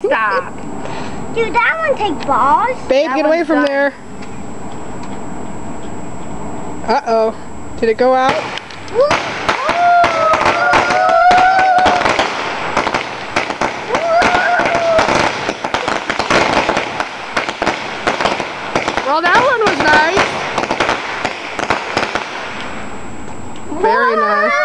Stop. Dude, that one takes balls. Babe, That get away one's from done. there. Uh-oh. Did it go out? Well, that one was nice. Very nice.